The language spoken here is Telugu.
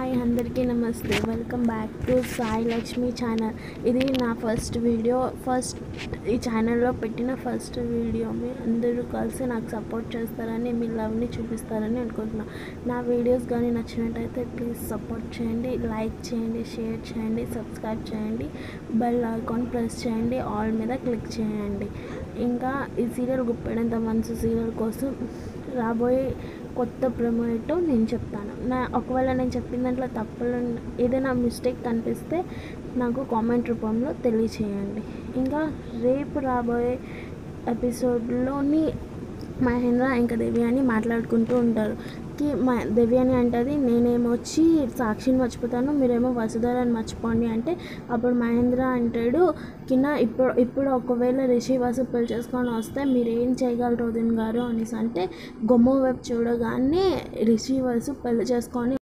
హాయ్ అందరికీ నమస్తే. Welcome back to Sai Lakshmi channel. ఇది నా ఫస్ట్ వీడియో. ఈ ఛానల్లో పెట్టిన ఫస్ట్ వీడియో. మీరు అందరూ కలిసి నాకు సపోర్ట్ చేస్తారని, మీ లవ్ని చూపిస్తారని అనుకుంటున్నాను. నా వీడియోస్ కానీ నచ్చినట్టయితే ప్లీజ్ సపోర్ట్ చేయండి, లైక్ చేయండి, షేర్ చేయండి, సబ్స్క్రైబ్ చేయండి, బెల్ ఐకాన్ ప్రెస్ చేయండి, ఆల్ మీద క్లిక్ చేయండి. ఇంకా ఈ సీరియల్ గుప్పెడంత మనసు సీరియల్ కోసం రాబోయే కొత్త ప్రోమో ఏంటో నేను చెప్తాను. ఒకవేళ నేను చెప్పిన దాంట్లో తప్పులు ఏదైనా మిస్టేక్ కనిపిస్తే నాకు కామెంట్ రూపంలో తెలియచేయండి. ఇంకా రేపు రాబోయే ఎపిసోడ్లోని మహేంద్ర ఇంకా దేవ్యాని మాట్లాడుకుంటూ ఉంటారు. దేవ్యాని అంటది, నేనేమో వచ్చి సాక్షిని మర్చిపోతాను, మీరేమో వసుధరని మర్చిపోండి అంటే, అప్పుడు మహేంద్ర అంటాడు కింద ఇప్పుడు ఒకవేళ రిషి వసు పెళ్లి చేసుకొని వస్తే మీరేం చేయగలరు వదిన గారు అనేసి అంటే, గుమ్మం వైపు చూడగానే రిషి వసు పెళ్లి చేసుకొని